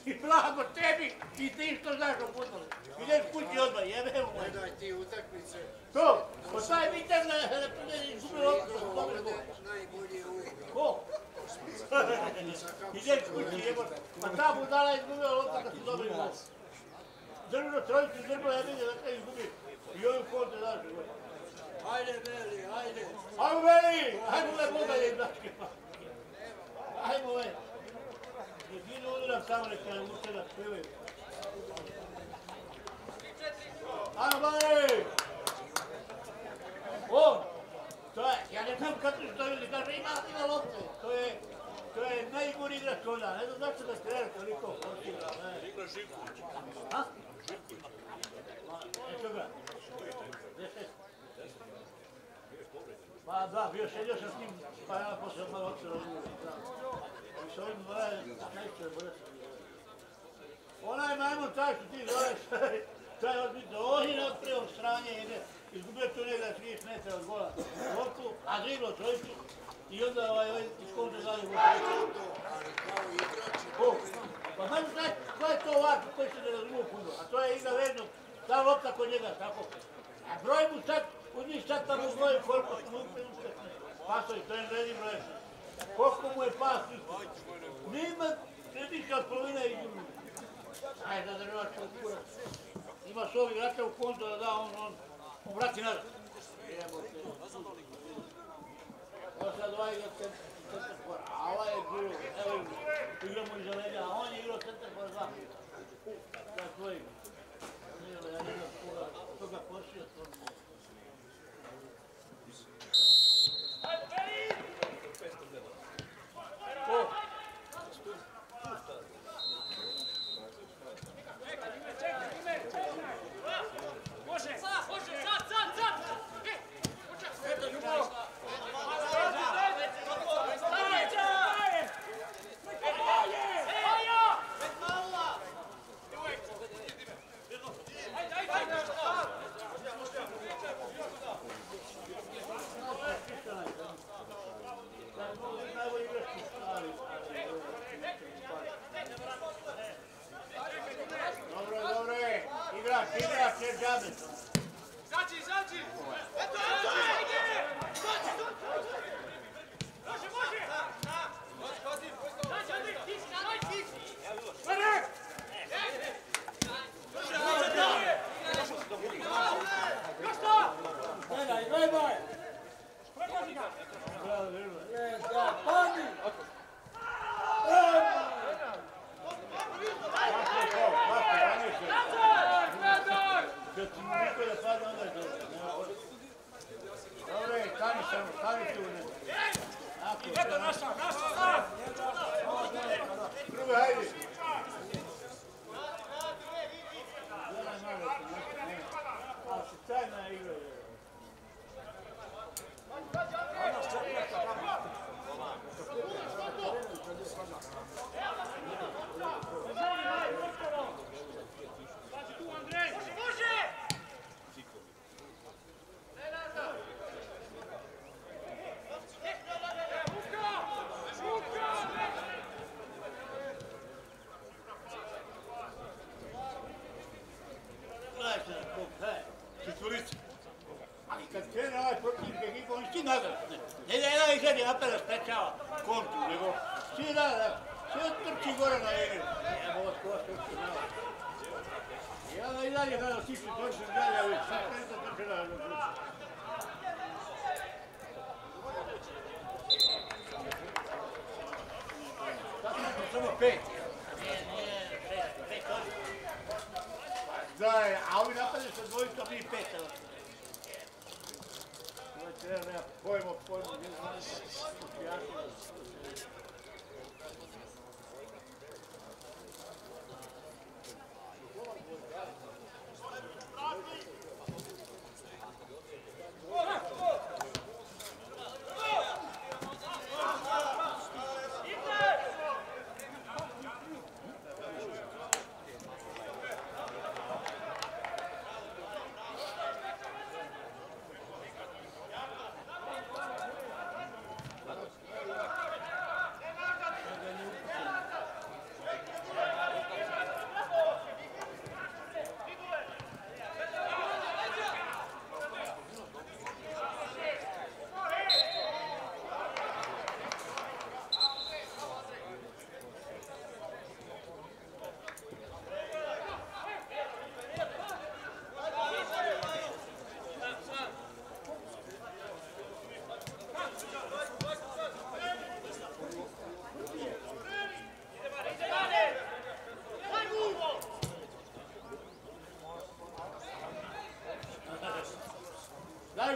I blago tebi i ti što znaš o futbolu. Ideš kući odmah, jebe mu. Gledaj ti utakmice. To, po taj vitar na izgubio loptu. Najbolje uvijek. Ko? Ideš kući, jebo. Pa ta budala je izgubila loptu kad su dobili gol. Drvno trojicu Srbo je vidio da kada izgubi. I ovi konte daš. Ajde, Beli, ajde. Ajmo, Beli! Ajmo, Boga je, braćke. Ajmo, Beli. Jedino udiram samo neka ne uče da spevaju. Ajmo, Beli! O! To je, ja ne znam kako što ljudi kaže, ima lopte. To je najgori igrač onda. Ne znam zašto da strela toliko postigra. Igra Živković. Ha? Živković. Eto ga. Pa da, sedio sam s njim, pa ja posle malo otišao da vidim. I s ovim neću je bolje sam vidio. Onaj majmun taj što ti zoveš, taj odbito, on je otpreo stranje, izgubio tu negdje 30 metara od gola loptu, a driblo trojicu i onda iz kontra zadnje vuče. Ali kao igrač... Pa znaš ko je to ovako koji se ne razumiju puno, a to je igra vezno, ta lopta kod njega, tako. A broj mu sad, od njih sad tamo znoju koliko smo uspjeli pasovi, to je redi broj. Koliko mu je pas isto. Nema središka polovina i ljubi. Ajde da drvaš u kurac. Imaš ovih igrača u konto da da, on vrati nazad. Jebote. Ovo sad ovaj igra centar, a ovaj je bilo, evo igramo iza lega, a on je igrao centar for 2. To je tvoj. Ja nisam toga posio, to ne. Ko? Može, sad! Eto, Ljubo! Dobro, igrač, jer džabe. Zađi! Eto! Može! Gledaj! Pani! Kad ti niko da pada, onda je dobro. Dobre, stani tu. Eto, naša! Druga, hajde! Ali se tajna igra. Ali kad krene ovaj protivnik ekipa, on svi nazad. Ne da jedan izgled je napad da sprečava kontu, nego svi da, sve trči gore na igru. Evo skoro trči na ovo. I onda i dalje kada stiče trči dalje, ali sad krenta trči na ovo. Sad smo samo 5. Nije 6, 5 ovdje. Da, a ovi napadaju sa dvojicom i 5. Nema pojma, ne znam,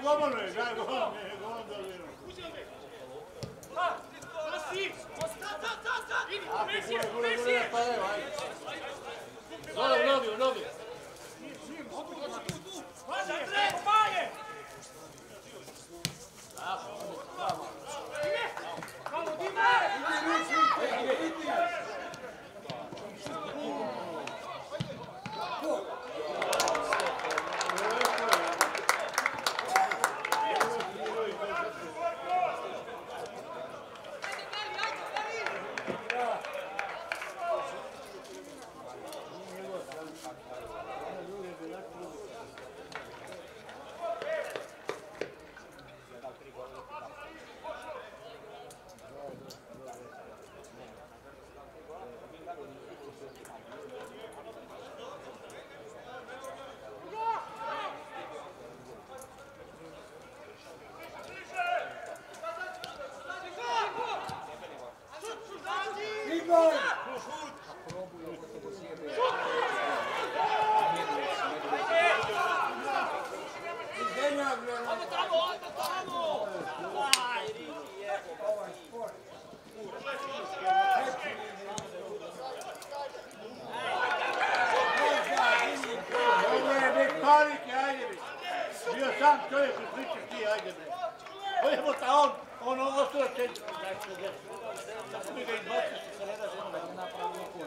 golmanu je, daj golman, golman da li Dole u nogi. Bio sam čovjek u priču ti, ajde bre. Budemo ta on ostao centru. Tako mi ga izbacio što se ne da žena da napravi okolju.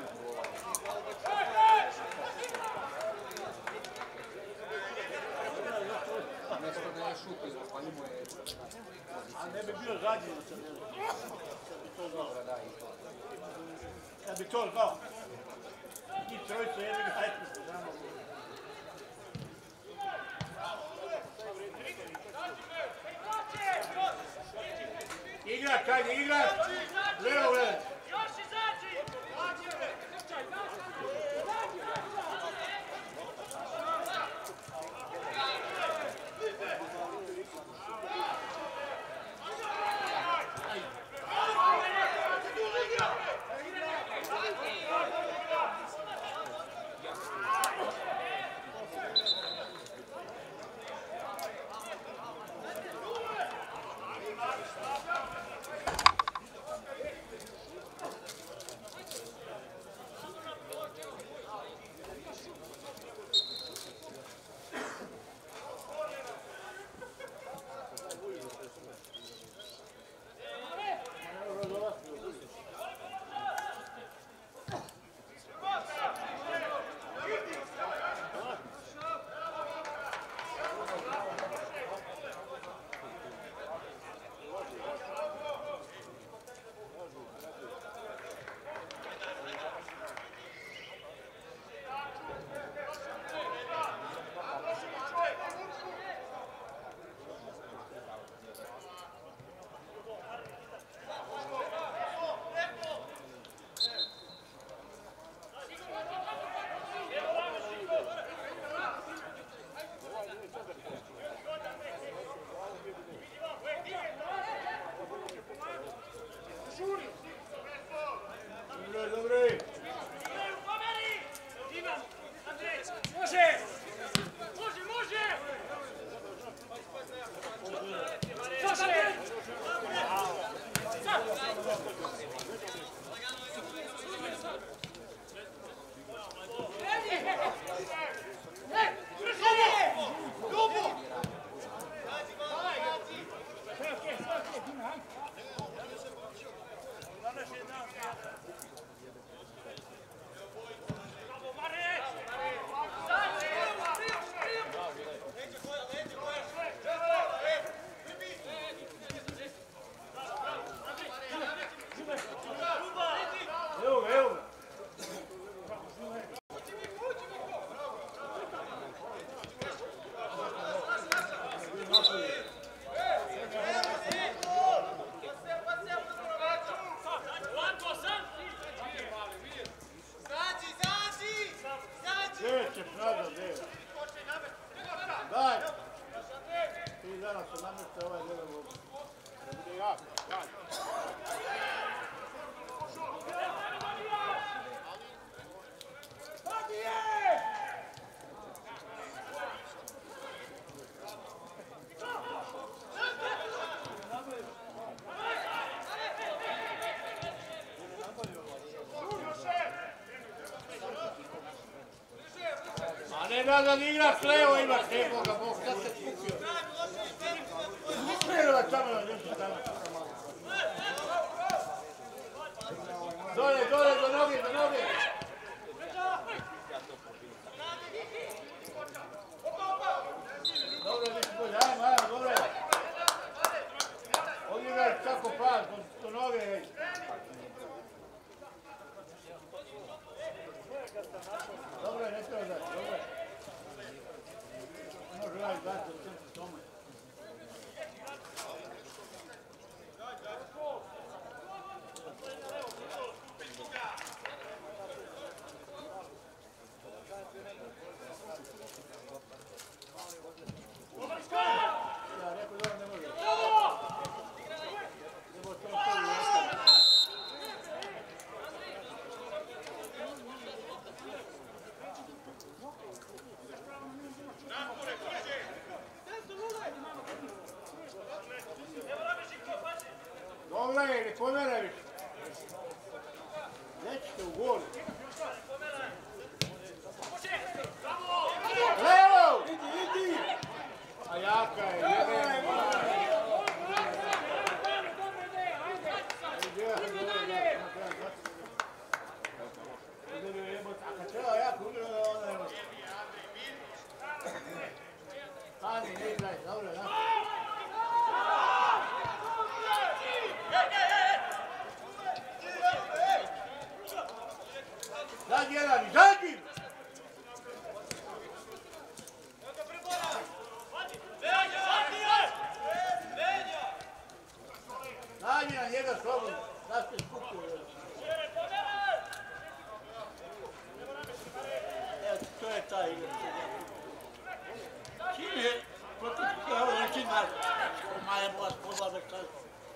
Nešto da je šutio, pa imao je... A ne bi bio zadnji da se ne da. Kad bi to znao. Ti trojice jebi ga hajte se znamo. Igrač, ajde, igrač! Levo, levo! Još izađi! da igraš levo imaš, neboga, Bog, sad se skupio. Smerovac samo na nešto tamo. Dole, dole, do noge, do noge. Dobro, nisi bolje, ajmo, dobro. Ovdje igraš tako pas, do noge. Dobro, ne treba da, dobro. Može raditi dati u centru tome. Ja rekao da ne može. Dobro je, ne pomera više. Nećete u gol. Levo! Idi! A jaka je, jebe. A kad treba jako ugrao, onda je... Stani, ne igraj, dobro, da. Zadnji jedan, zadnji! Zadnji na njega slobodno, da ste skupili. Evo, to je ta igra. Čim je protiv kao neki nas, maja vas podlada kaže.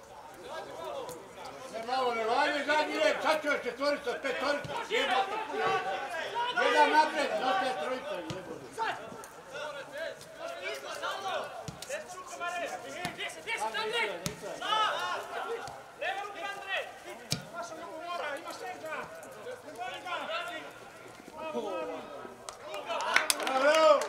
Ne malo ne valje, zadnji red, sad ću još četvorica, petorica, jebate puno. Jedan napred, dosta je trojica, jebote. Bravo!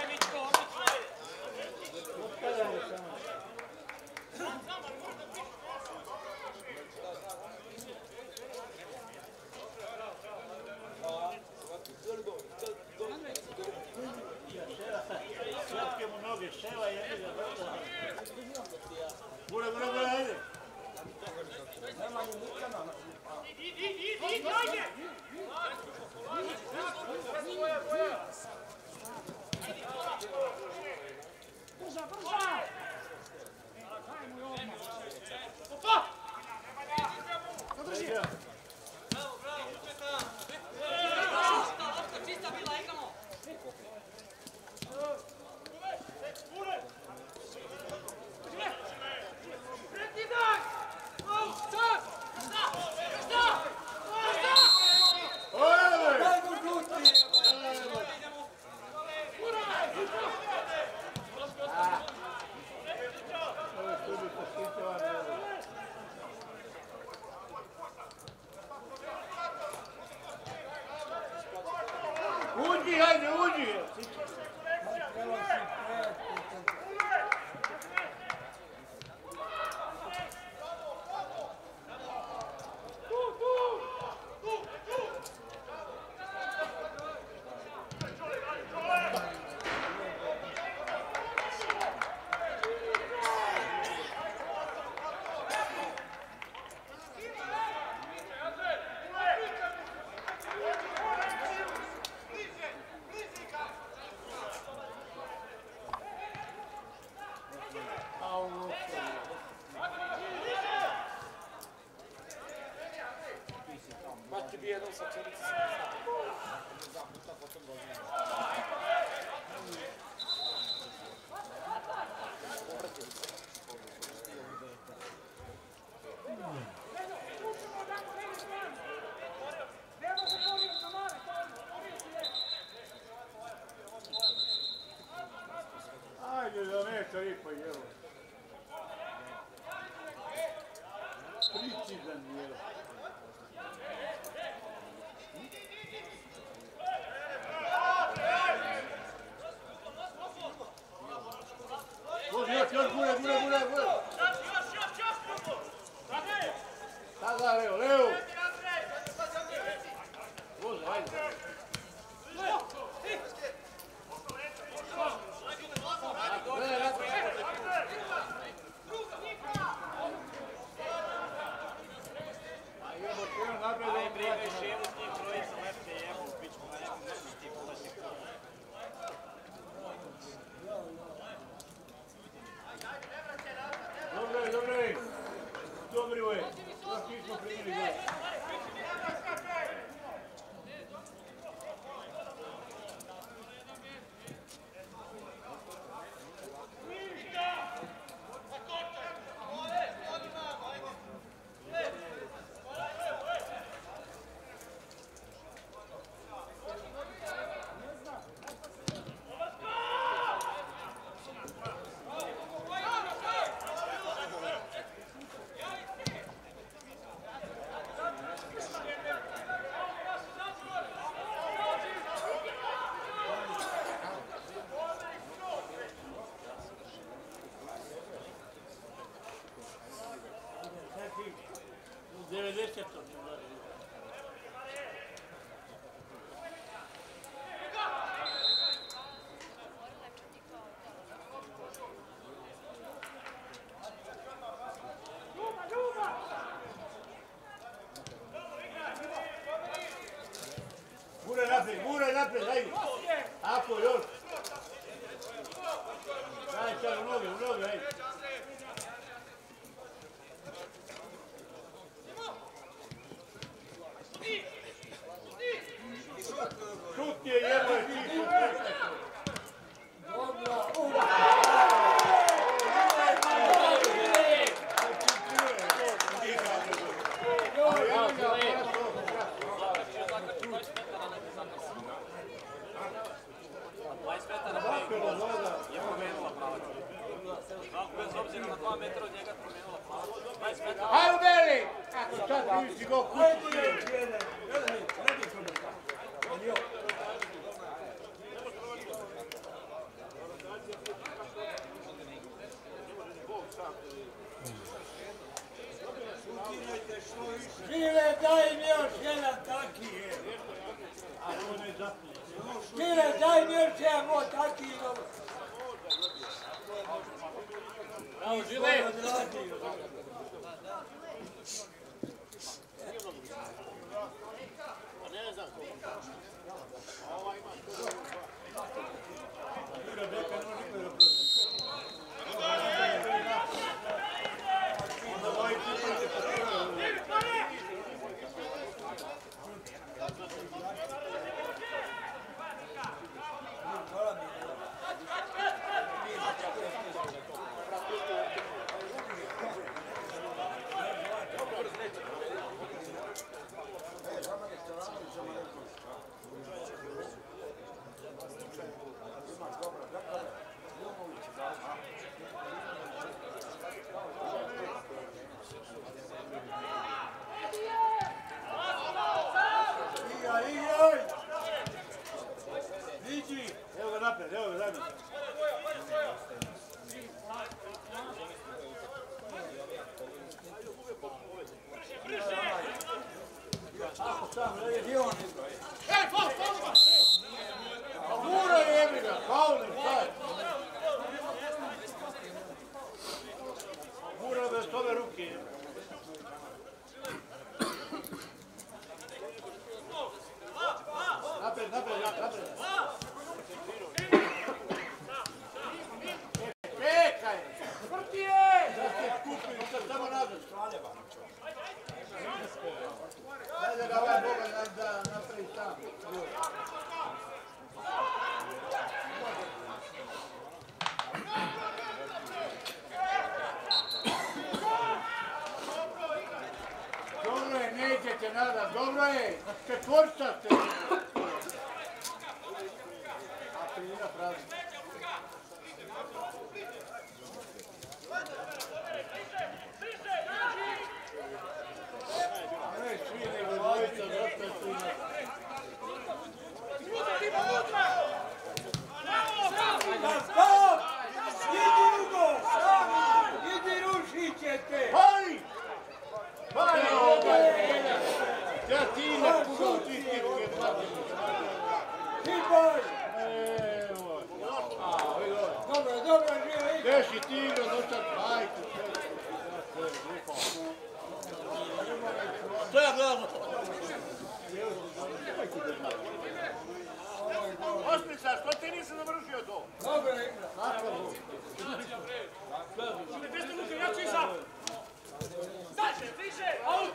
Slatke mu noge, ševa i jedega, brata. Gure, gure, gure, ajde. Nema ni nikama. Idi, ajde! Brza, brza! Opa! Zadrži! Čista bila, igramo! Uđi, hajde, uđi! Baš bi jednom sa čelici zaputa, potom Ajde, da metar i pa jelo. Precizan jelo. desetom. Guraj naprijed, ajde. Ako, još. Daj sad u noge, ajde. Šut je jedno je ti. Bez obzira na 2 metra od njega promijenila pravo. Hajde, Beli! Kako sad vidiš i go kući? Žile, daj mi još jedan taki je. Žile, daj mi još jedan moj taki je. Bravo, Žile! Evo ga napred, evo ga zadnji. Gura jebi ga, faul, šta? Gura bez ove ruke. Napred. Čekaj! Vrti je! Da se skupili, sad samo nazad. Daj da ga ovaj Boga da napravi sam. Dobro je, nećete nazad, dobro je. Četvorca ste. A tribina pravi. Ne, svi nego dvojica, dosta su ima. Stop! Idi Ugo! Idi rušit ćete! Pali! Pali oba! Ja ti ne pugao ti tipke, Hibaj! evo. A, ovi dobro. Dobro, Žile, idi! Deši ti igra, dosta majku. To je gledamo. Osmica, što ti nisi završio to? Dobro igra! Bez ruke, jači iza! Daže, bliže! Out!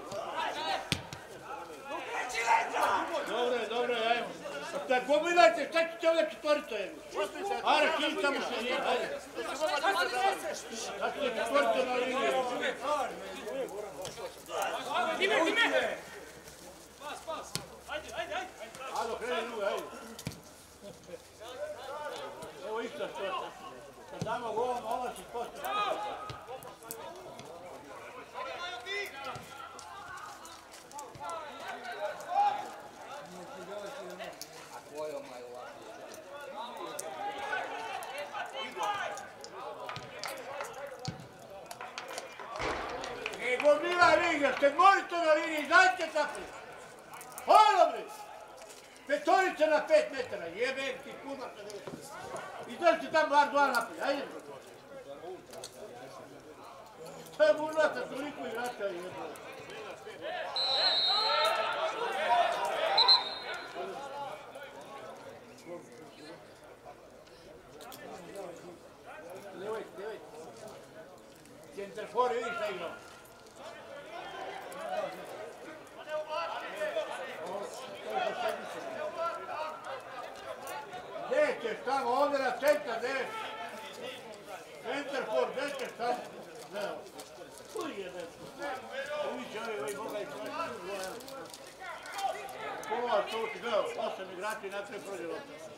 Dobro, ajmo. Tak gomilajte, šta ćete ovdje četvorica jednu? Ara, kim tamo se nije, ajde. Dakle, četvorica na liniju. Time! Pas! Ajde! Ado, kreni druga, ajde. Evo išta što. Kad damo golom, ona se postaje. Gomila, vi igra, sedmorica na liniji, dajte tako. Hvala bre! Petorica na 5 metara, jebem ti kurva se ne veš. Izađite tamo bar 2 napred, ajde. To je burlata, toliko igrača je jebem. Devojte. Centarfor, vidiš šta igrao. Gdje ćeš tamo, ovdje na centar, gdje? Centarfor, gdje ćeš tamo? Uj je nešto. Uviće ovi boga i sve. Pola to ti gledao, 8 igrači na 3 prođe lopta.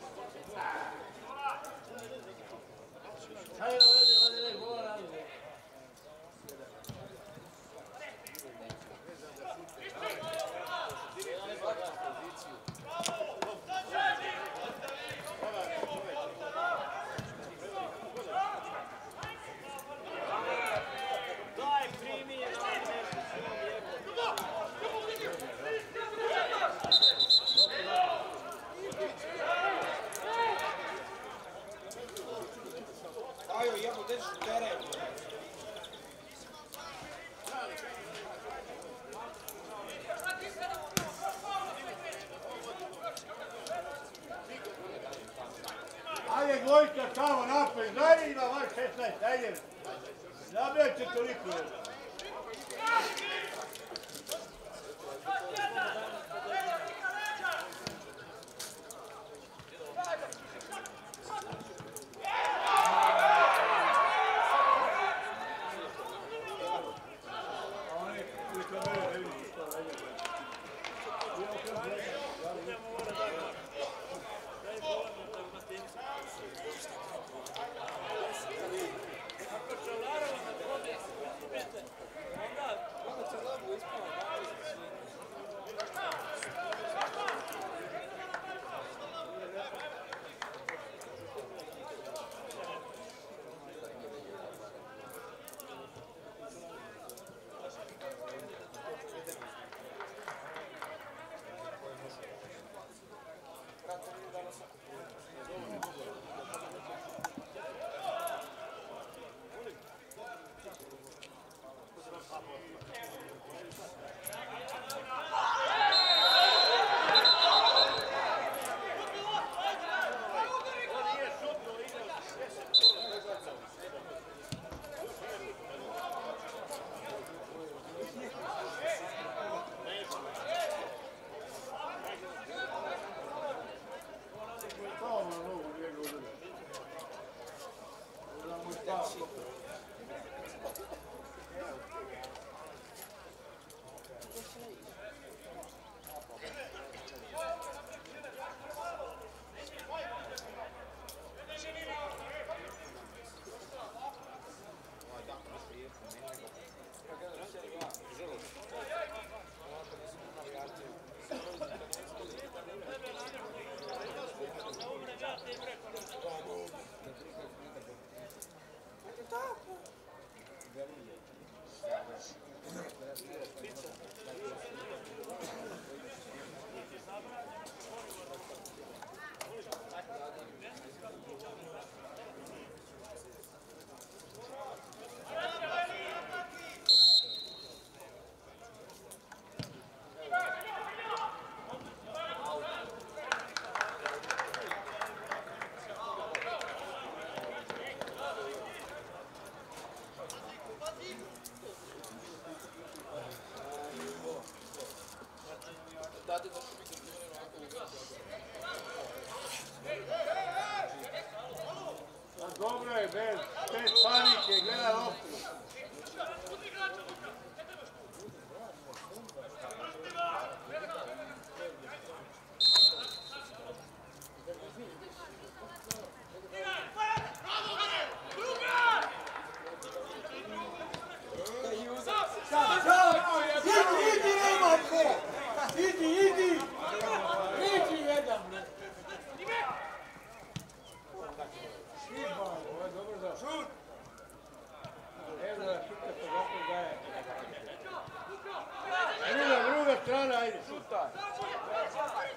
Hajde, ovdje, bola radimo. Ajde, dvojka tamo napred, daj ima vaš 16, ajde. Zabijajte toliko.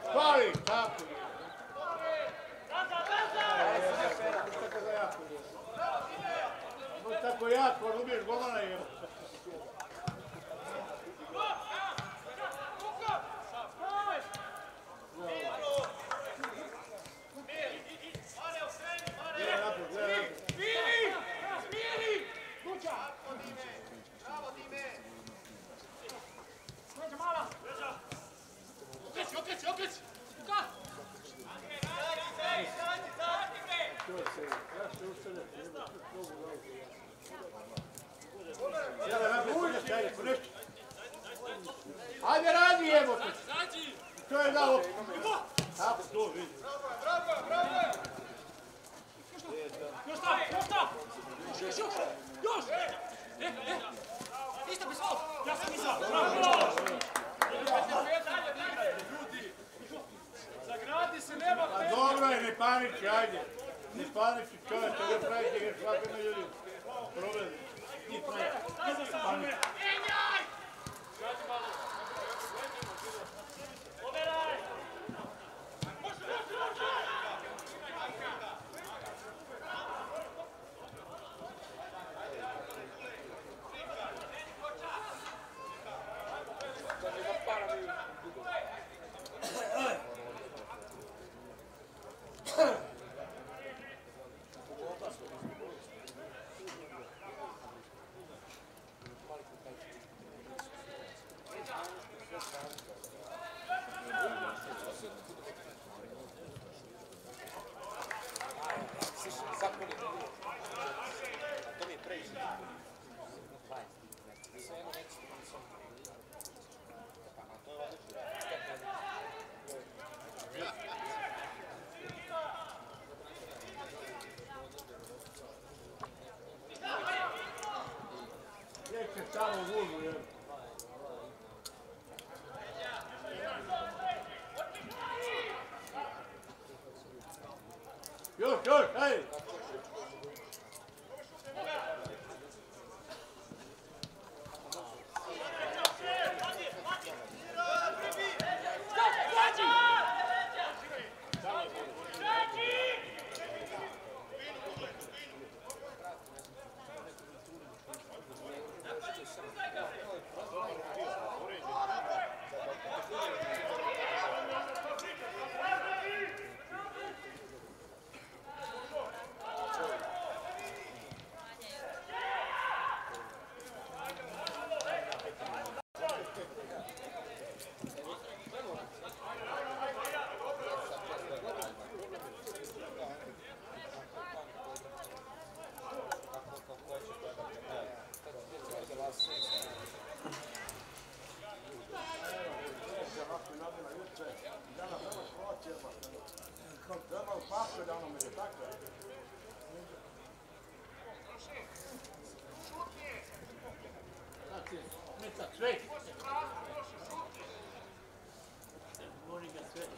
Pali, tako je. Tako jako, ubiješ golmana i ajde radi, evo te. To je dao. Tako, to vidi. Još stav, još stav! Još! Isto bez ovo! Ja sam iza! Bravo! Zagradi se, nema A dobro je, ne paniči, ajde. Ne paniči, čovječe, ne pravite jer svakome ljudi problemi. Ti pravi. Paniči. Samo vudu, jel? Još, hej! Sve. Mori ga sve.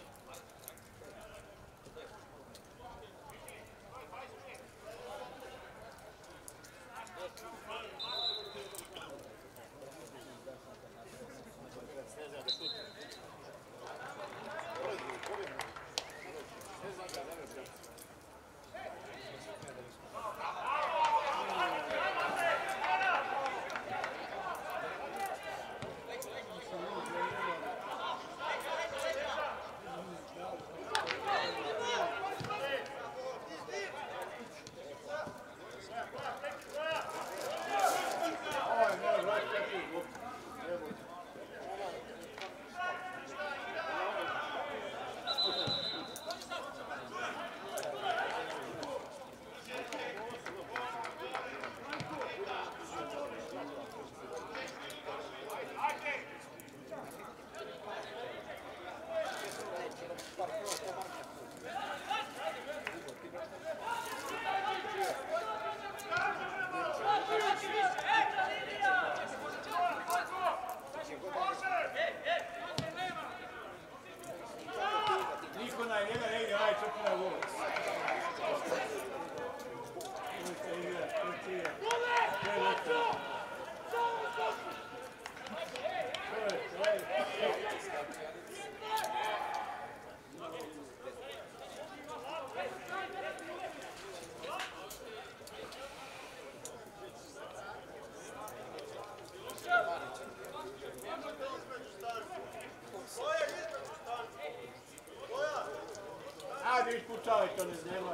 Ajde, ispucavaj to, ne nemoj.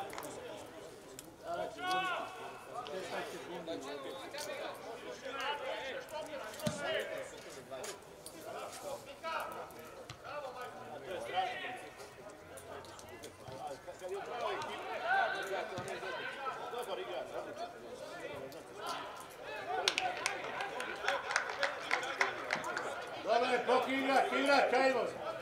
Sada će gubiti. 16 sekundi. Dobre, poki igrač, ajmo.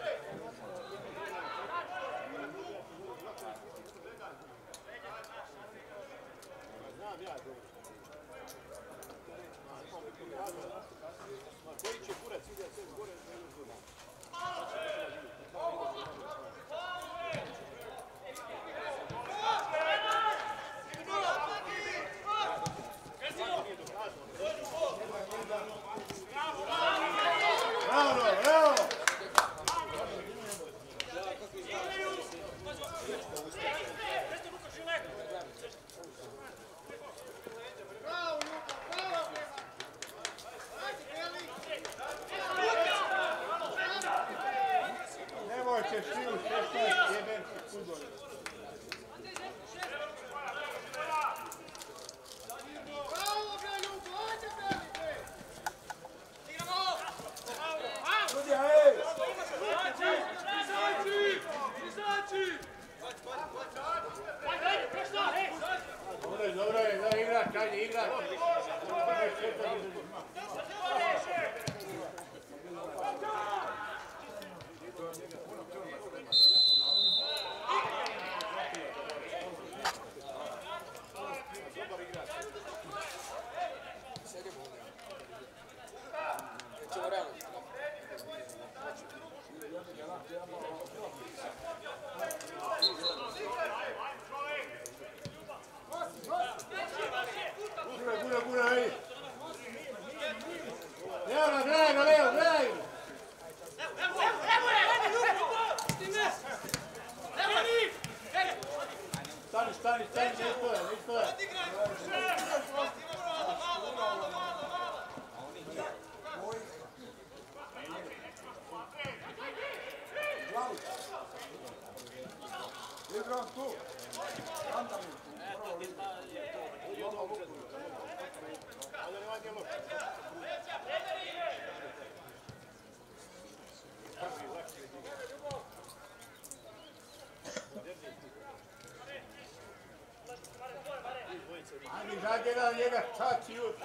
Zadnje na njega čači još.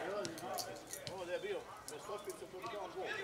Ovo da je bio, bez Sospice to bi dao gol.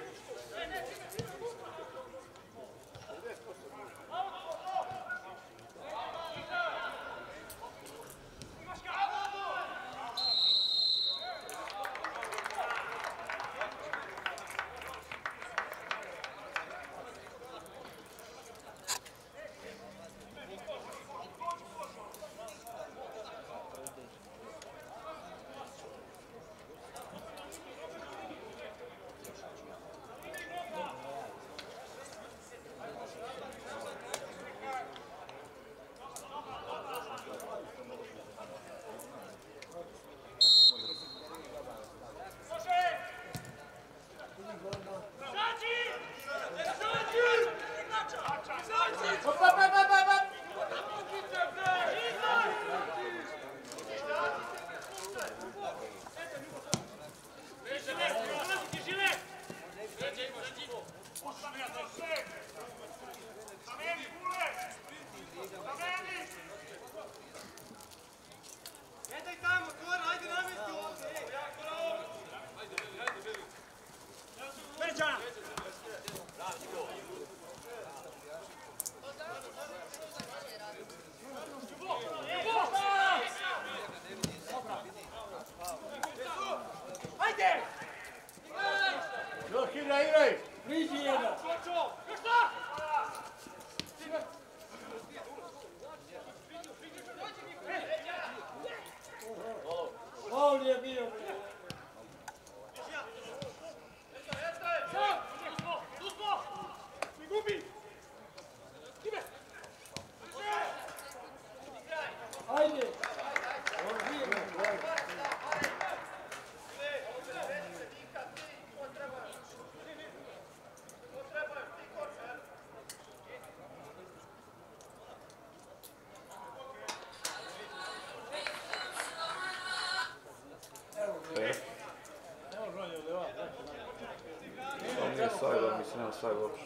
sad uopšte.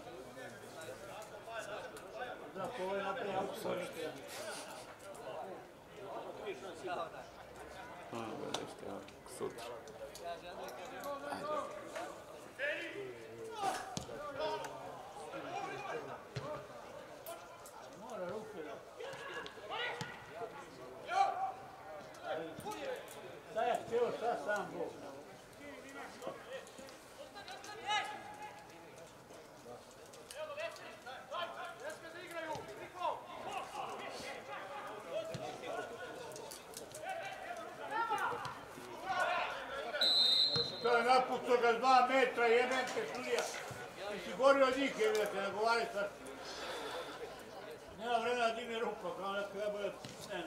Da, ovo je napravio auto. Ništa, sutra. Ajde. Mora ruke da. Da je htio šta sam Bog. To je napucao ga 2 metra, jeben te sudija. Ti si gori od njih, jer da te nagovari sad. Nema vremena da digne ruku, kao da treba je scene.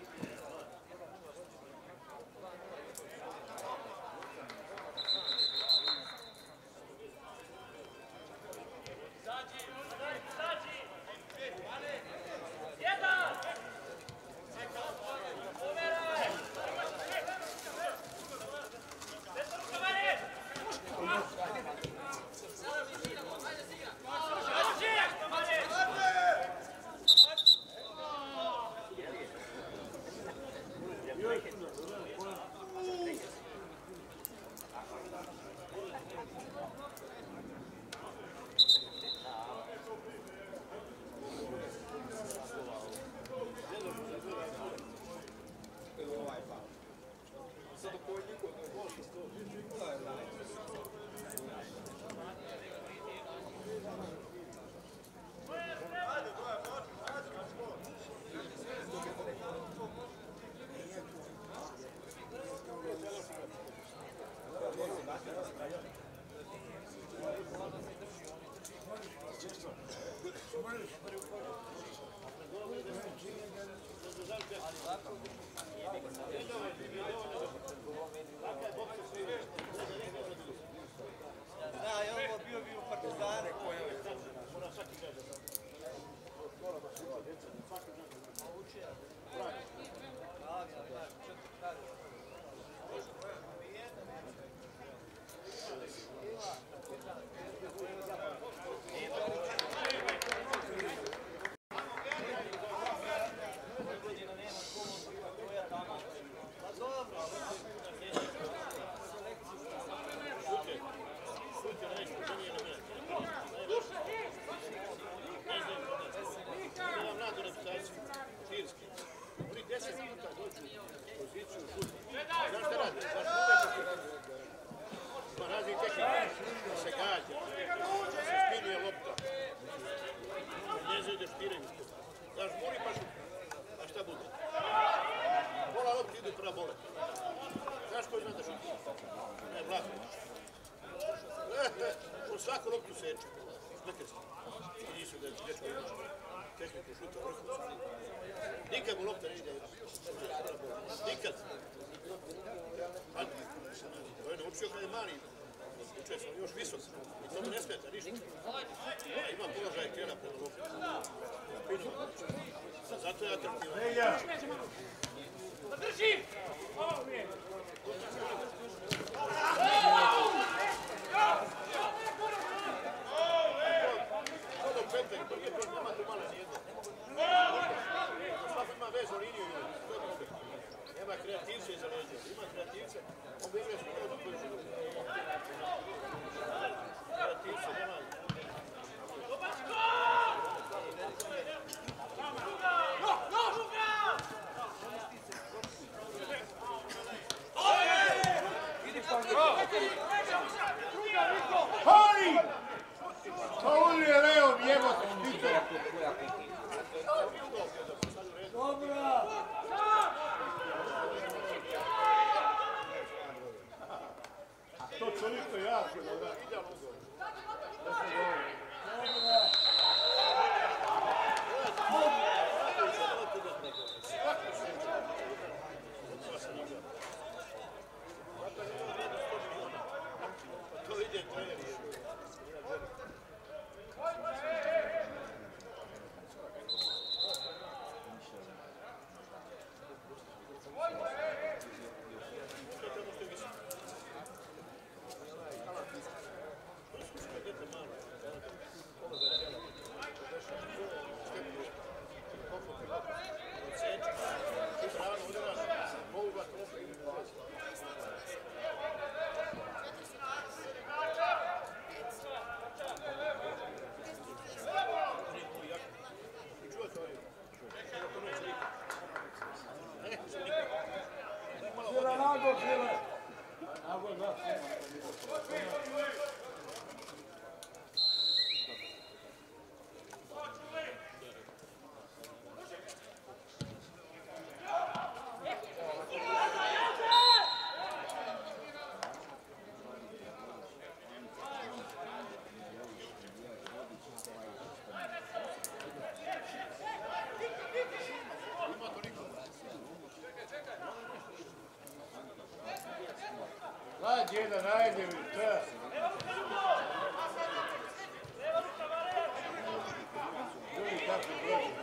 Svaku loptu seče. I nisu da tehniku šuta vrhunsku. Nikad mu lopta ne ide. Nikad. To je naučio kada je mali. Učeo sam još visok. I to mu ne smeta ništa. Ima položaj krena prema loptu. Zato je atraktivan. Zadrži! Ovo mi je! Nema tu mala nijedna. Svako ima vezu liniju. Nema kreativce iza leđa. Ima kreativce. On bi igrao što da koji živi. Kreativce nema. Holi! Holi je leo, jebote, štice. Dobra! To toliko jako, da. To ide trener. File. Naglo, da. Ajde, jedan, ajde, šta? Ljudi, kako prođe?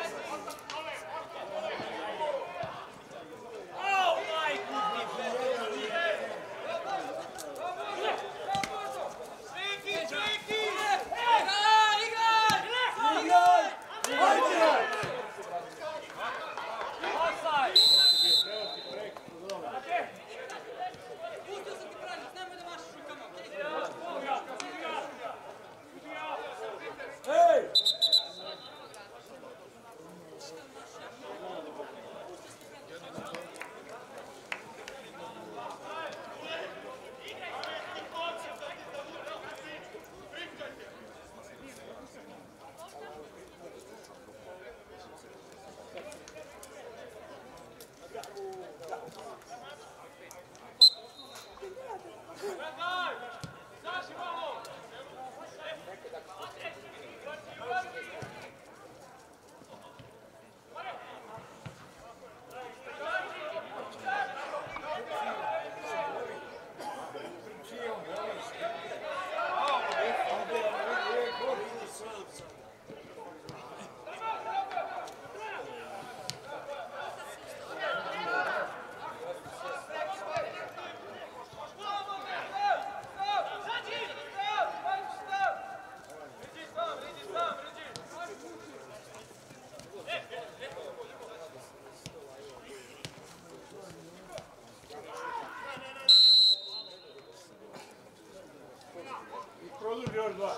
Produži još dva.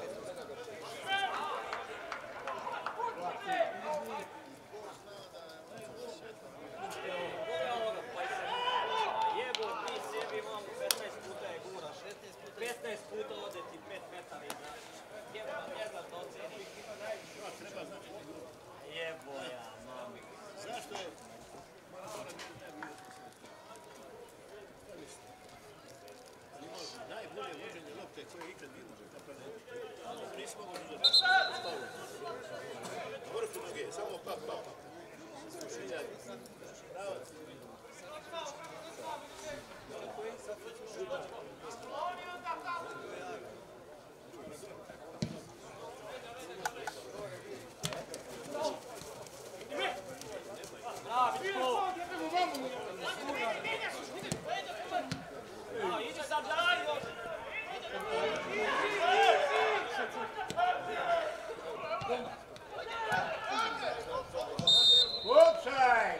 Jebo ti sebi, imam 15 puta je guraš. 15 puta ode ti 5 metara izaš. Jebo vam jedva to oceni. Jebo ja, mami. Zašto je? Najbolje vođenje lopte koje je ikad bilo. Nismo ga uzeti. Na vrhu noge, samo pap. Šiljaj. Pravac. Iđe sad zajedno. Upsaj!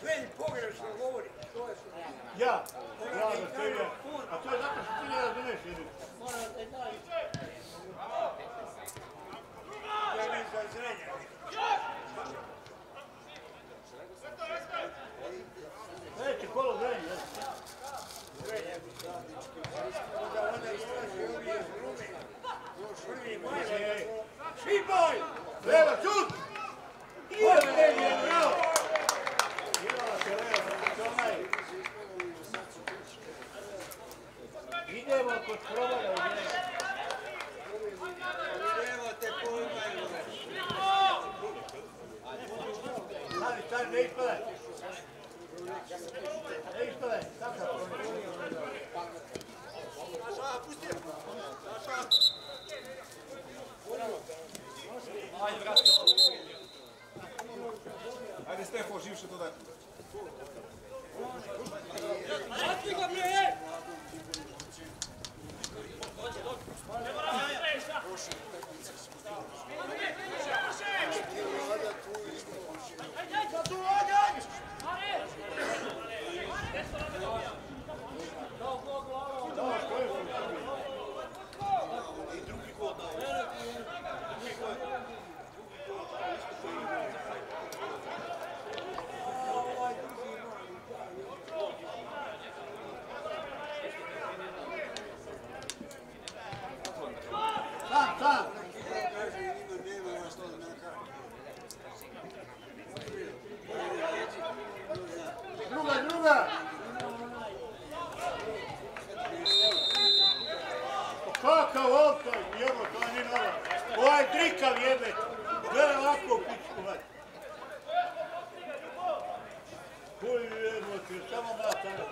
Sve im pogrešno govori. Ja, bravo, to je ja. A to je zato što ti ne razumeš jedin. Ja nisam zrenja. Neće kolo zrenje, jel? Zrenja. Onda dolazi ovi iz Rume. Još prvi maj. Šiboj! Leva, šut! Ode je, bravo! Idemo kod probada. Idemo te pojmaju. Stani, ne ispadaj. Ne ispadaj, tako. Ajde, vrati. Ajde, Stefo, živše to daj. Vrati ga, bre! Sam! Druga! Kakav ovdje, jebo, to nije nova. Ovaj drikav jebe, gleda ovako u pičku, vać. Koji jebo ti, samo mlatana.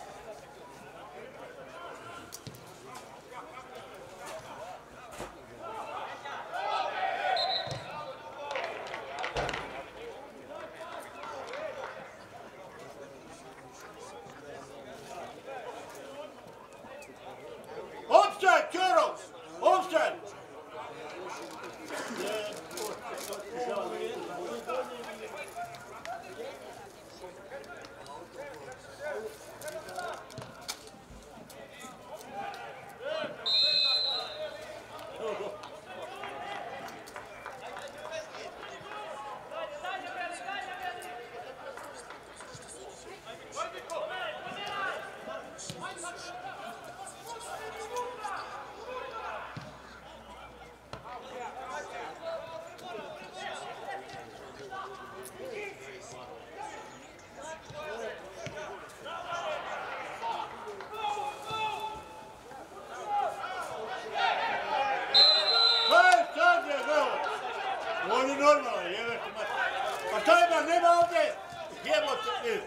Offside, Čoro! Offside! On je normalan, jebe ti mati. Pa šta ima, nema ovdje? Jebo te.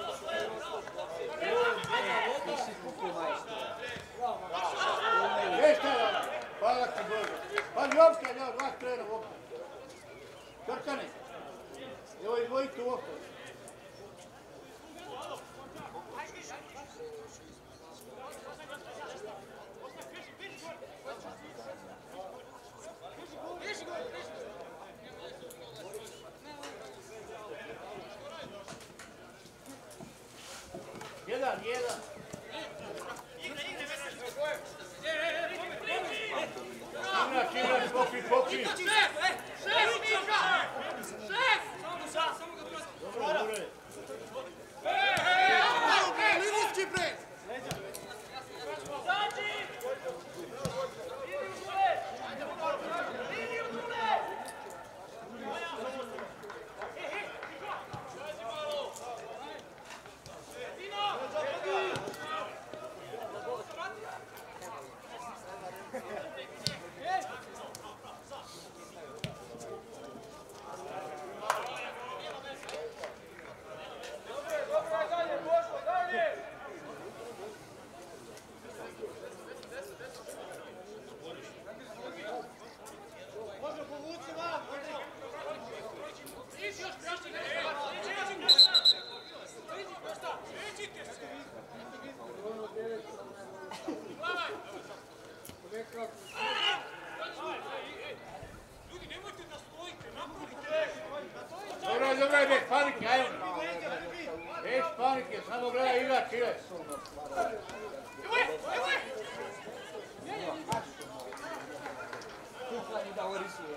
Jeste da, hvala ti Bože. Pa Ljovka, dva trena u okno. Krkani. Evo izvojite u okno. Jedan. Igrač, pokri. Šef! Samo ga prosti. Dobro. Livuški bre! Zađi! Kile. Kuhani da orisuje.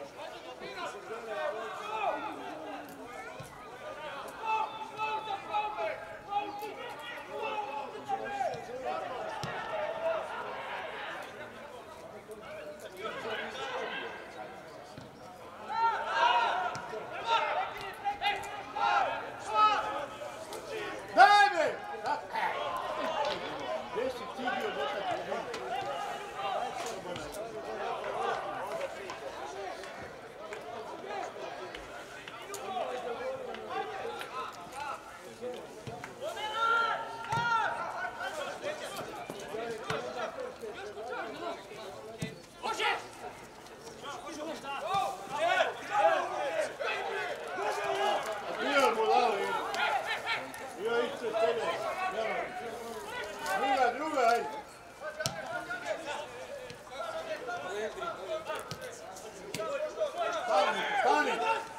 Daj me! Gdje si ti bio dotak? Bio mu dao i... Bio isto tebe. Druga, ajde. Stani.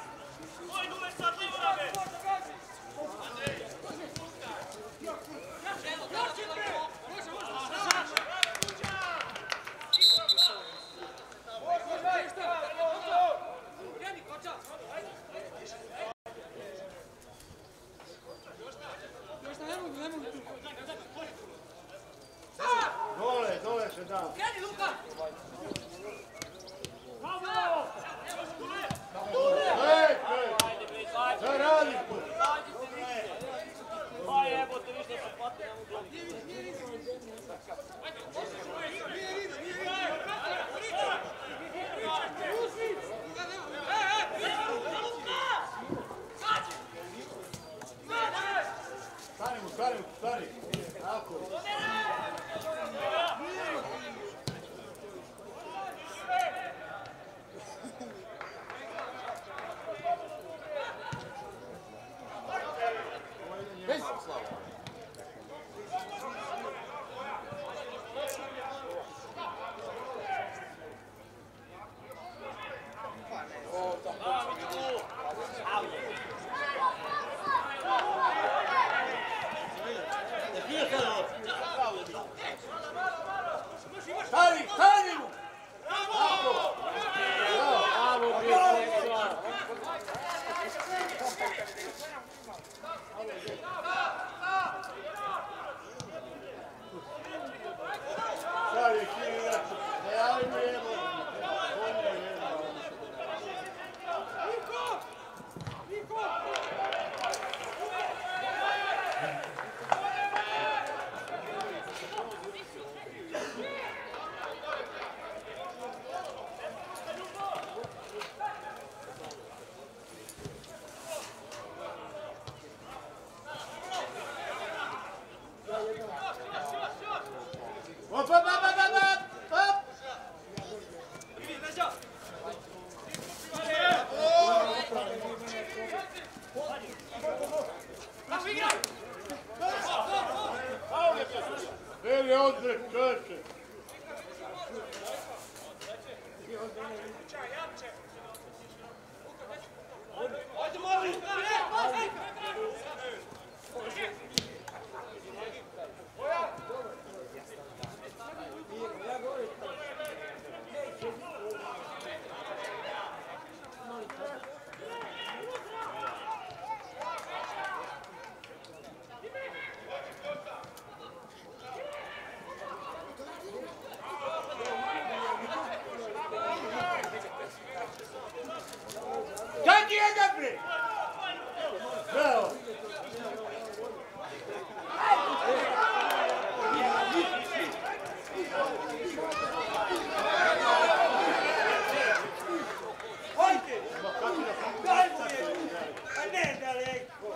Dole se da. Ej, šta radiš? Pa jebote, viš da se pati, ne mogu gledati. Stani. Tako. Stani mu! Tako! Bravo, Sad je Kirijac, ne javi mu jedno. Veli odrek, čoveče. Kad je jedan bre? Bravo. Daj mu je! A ne daleko!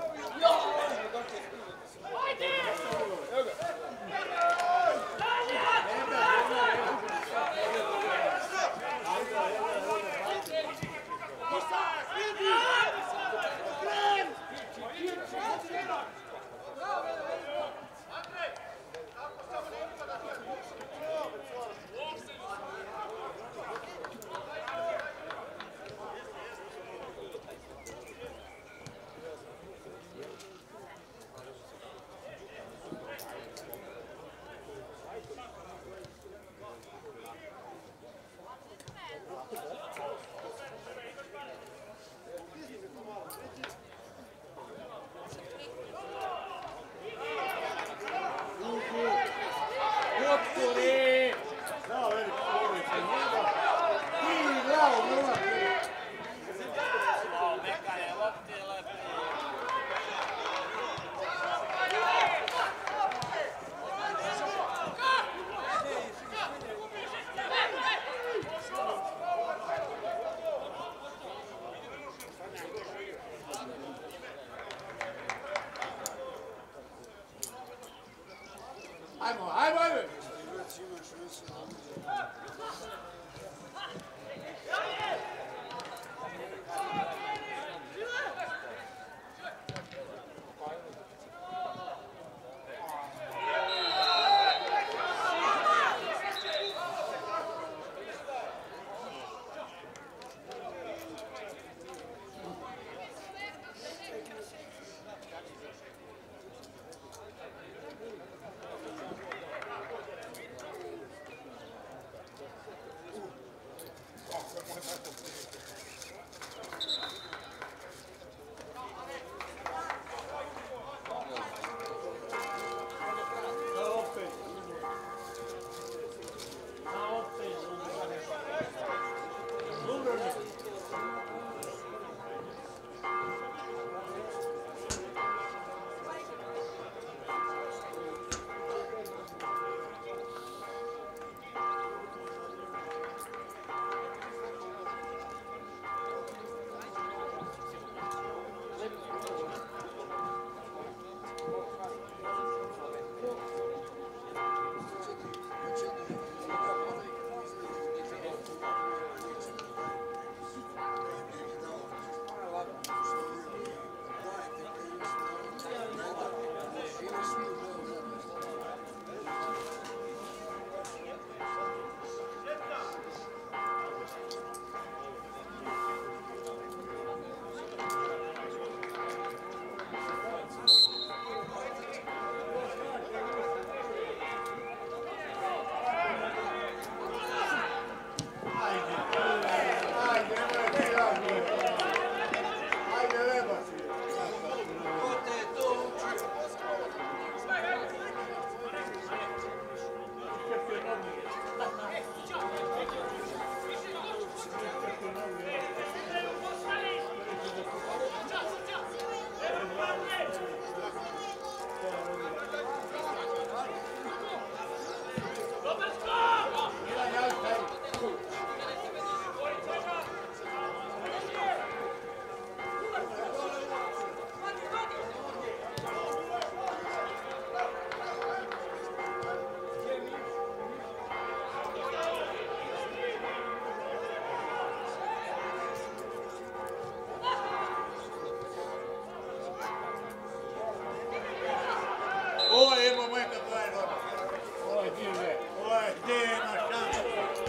Ovo je imao majka koja je dobra. Ovo je divne. Ovo je divna šansa.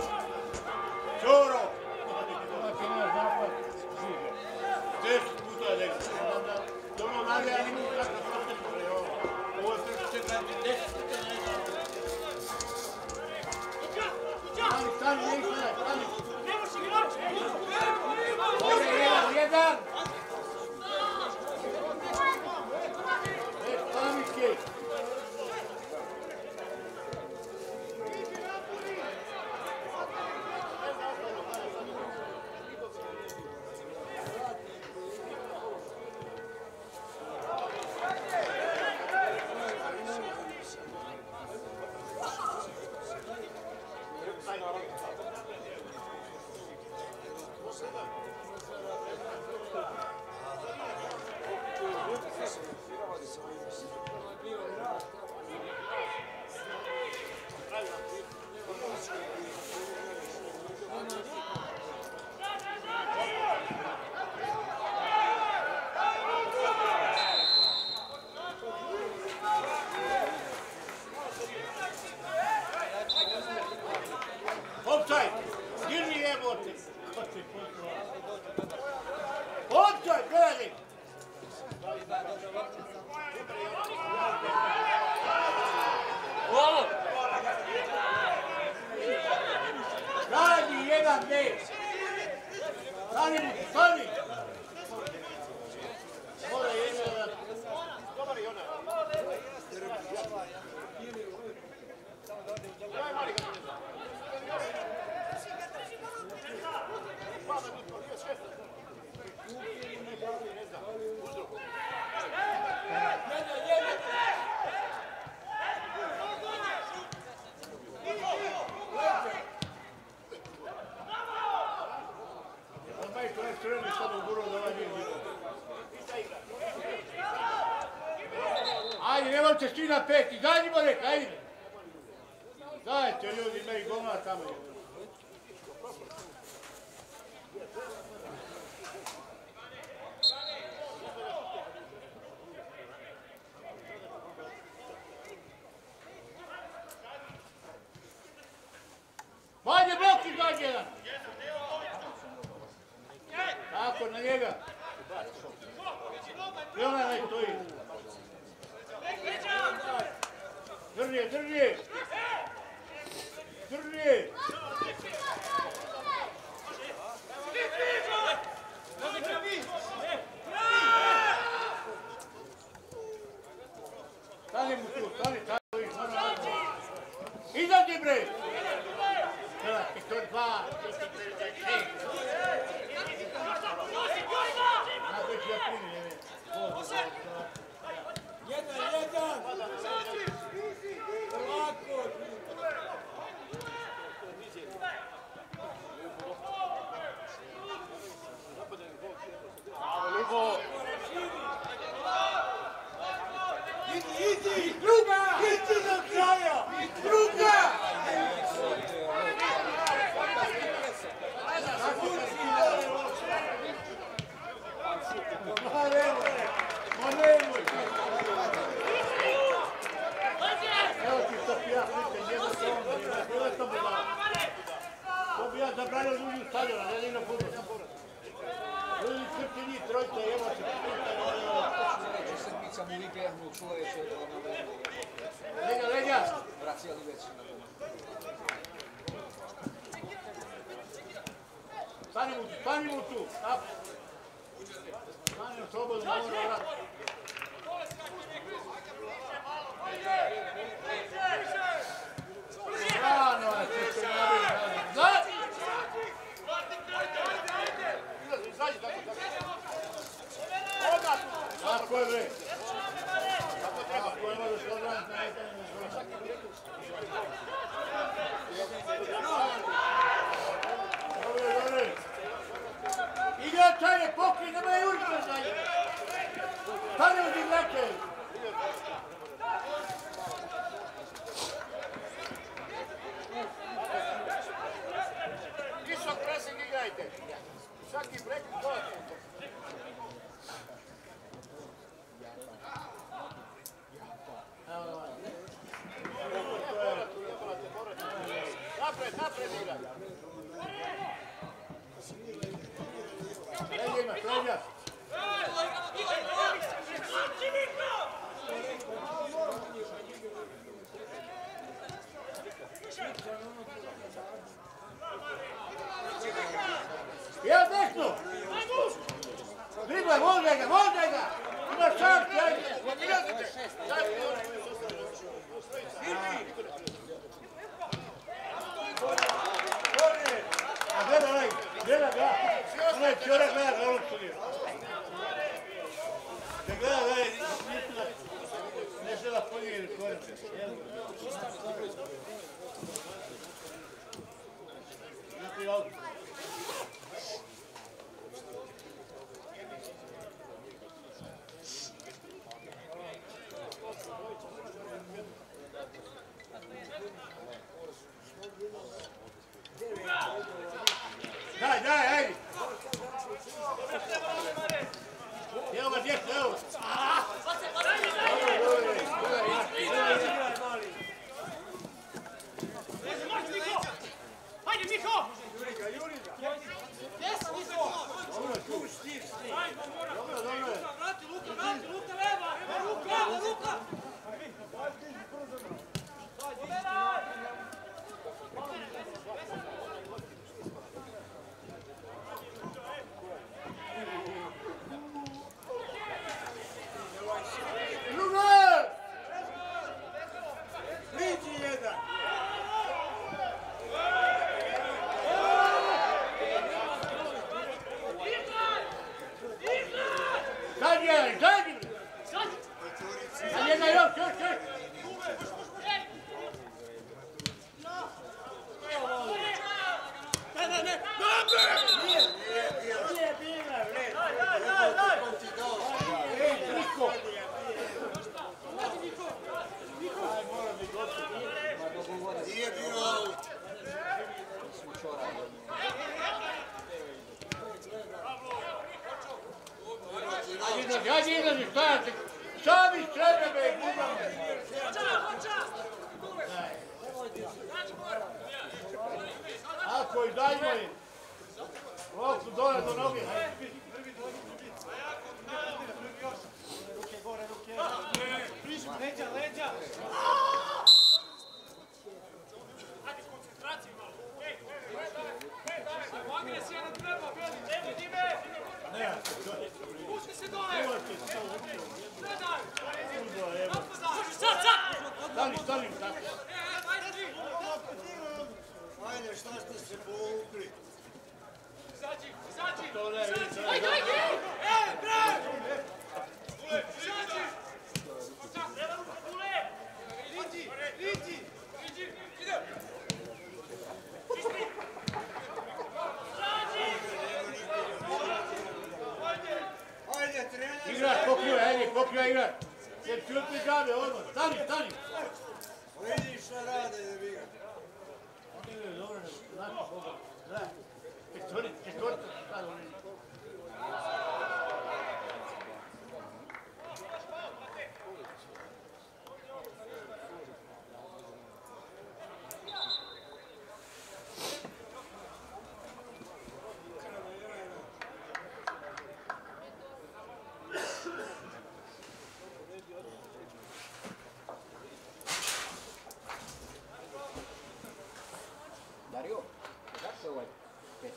Čoro! Ovo ti ne zapad. 10 puta nekako. To ono navija ni mu kako svrte. Ovo je preko će gledati 10 puta nekako. Stani, ne išle, stani. Nemoš igrač! Ovo je jedan. Stanički. Offside! Dirni jebote! Offside, gledaj! Ovo! Radi jedan ne! Stani mu, stani! Mora jedan... Dobar je ona. Daj mali ga ne znam. Ne znam. Uzrok. Onaj to je crveni sad u guru da ovaj nije bilo. Ajde, nemojte svi na pet, izađimo neka, ajde! Dajte ljudi, ima i gomla tamo. Vanje blok izađe jedan. Tako, na njega. I ona nek stoji. Drži, drži. Drži. Stani mu tu, stani, stani. Izađi bre. Gledaj, to je 2, 6. Znate ću ja primi, ne vidim. Jedan! Ovako! Idi! Druga! Idi do kraja! Druga! Ma nemoj! Evo ti što ti ja pričam, jedno se on bilo to budala. To bi ja zabranio ljudi u stadiona, ne li na fudbal. Ljudi crti njih trojca, evo se Neće sedmica mu lige, mu čoveče. Lega, lega! Vracijali već na tome. Stani mu tu, tako. Stani mu slobodno, ovo na vrat. Rano je, se nabili. Zad! Tako je bre. Tako je bre, što odbraniš na metanje na zvršak. Dobre, dobre. Igračanje, pokri, nema je urka za njih. Stani od igrače. Visok presing igrajte. Svaki brek dolazi. Napred igra. Srednja ima, srednja. Ja desno! Driblaj, vožaj ga! Ima šans, ajde! A gleda ga! Onaj čorak gleda ga, ono što je. Da gleda, ne žela podigne ili korače. Napri auto. Daj, ajde! Evo ga dječko, evo! Hajde, Miho! Vrati, Luka, leva! Luka! Zadnji! A njega izlazi, ajde izlazi, stajate. Sami sebe, be, gubam. Ako i dajmo im. Loptu dole do noge. Ruke gore, ruke. Leđa, leđa. Ajde, koncentraciju malo. Evo, agresija nam treba, evo, Dime! Pušti se dole! Gledaj! Napadaj! Sad! Stani, tako. Ajde, ti! Ajde, šta ste se povukli? Izađi! Ajde! Bre! Izađi! Treba ruka, Bule! Iđi! Ide! Čisti! Ajde, trener! Igrač, pokrivaj igrač. Jer ti otmi džabe, odmah. Stani! Vidiš šta rade, da bi ga. Dobro, znači, Boga. Gledaj. Četvorica, šta da oni. Dario, zašto je ovaj 15?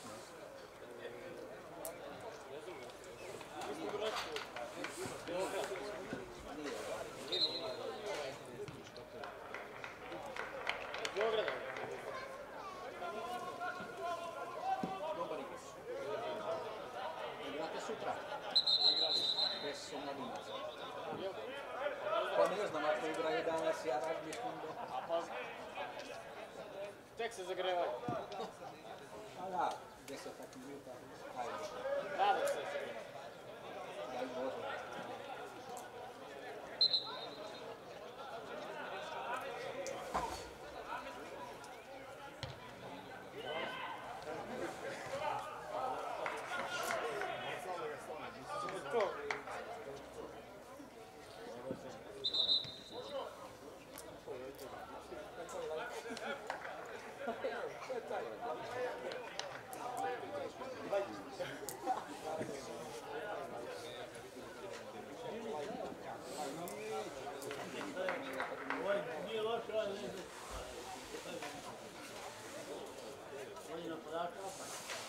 Dobar igrač. Igrate sutra. Bez omladinaca. Pa ne znam, ako igraju danas, ja razmišljam da... Tek se zagrevaju. Pa da, 10 minuta. Ajde. Nadam se. Daj Bože. Nije loše, ali ne znam. Oni napadača opet.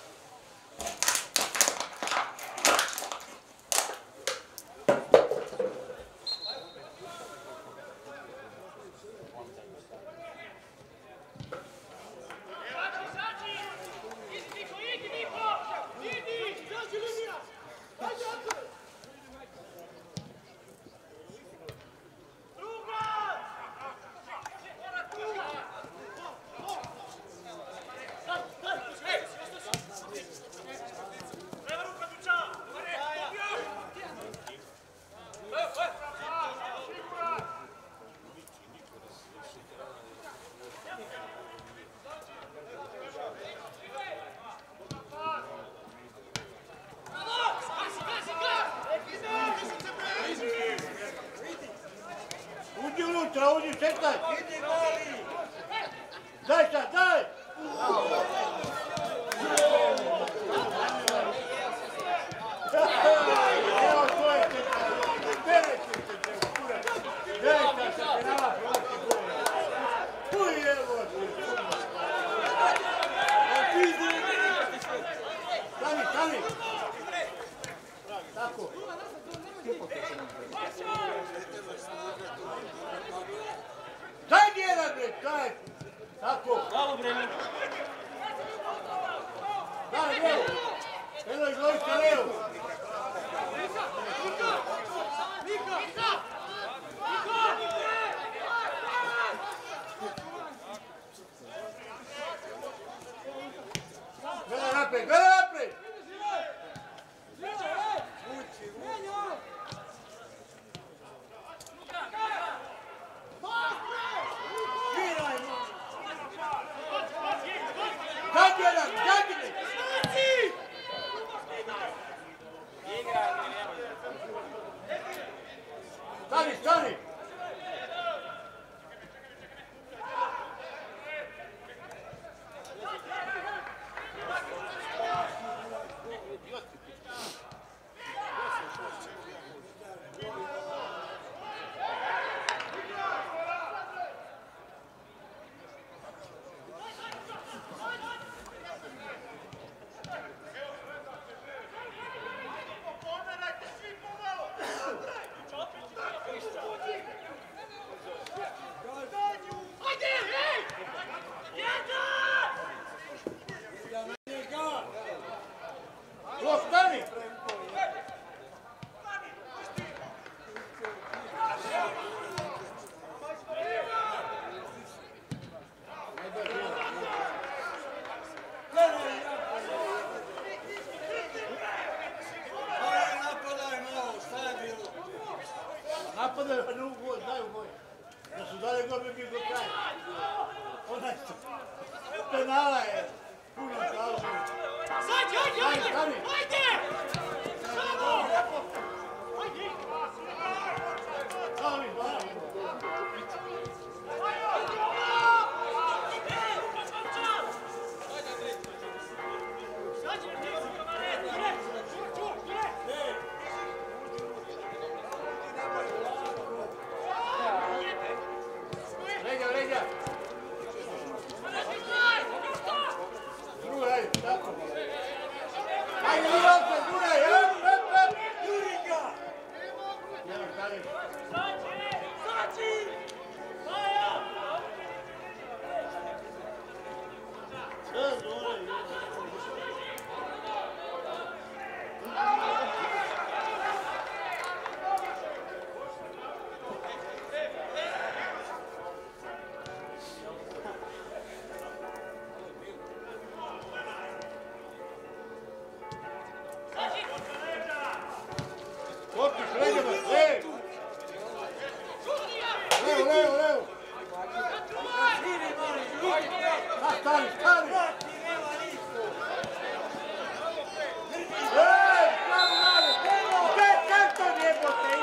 Uđi unutra, čekaj! Idi, mali! Daj sad, daj! Evo to je čekaj! Berete se, kurac! Daj sad, se penala proći gore! Uj, evo ti! Stani! Tako! Daj stani! Stani! Napadaju, a ne u goj, znaju goj. Da su dali gol, bi bio do kraja. Onaj penala je. Puno pravo. Sađi, ajde! Stani! Ajde! Samo! Stani, stani! Leđa, leđa! Druga, ajde, tako. Ajde, Ivanka, druga, Jurika! Nema stani. Otiš, leđama, ej! Levo, levo, levo! Stani, stani! Ej, pravo rade! Gdje karton jebote?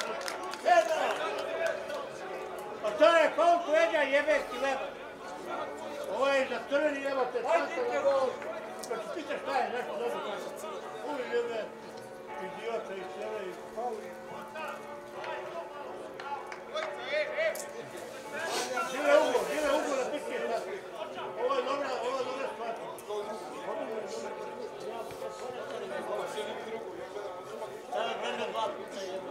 Pa to je koliko leđa jebesti leba. Ovo je za crveni jebote. Pa ću pitaš šta je, nešto dobro kako. Uvijek jebe, idiota i sjeve i pauli. Žive ugo da piske sad. Ovo je dobra stvar. Sada vreme 2 puta jedno.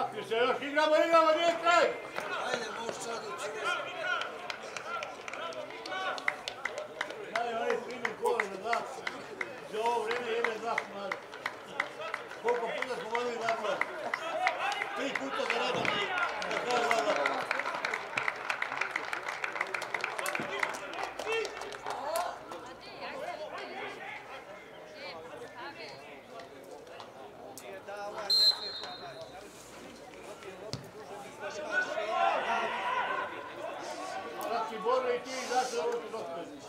Kakvi se još igramo, nije kraj! Ajde, možeš sad učiti. Oni primi gole za dva. Za ovo vreme jebe dva komada. Koliko puta smo vodili dva gola? 3 puta za redom i na kraju dva gola. Svaki borbe i ti izašli ovo ti dostoji.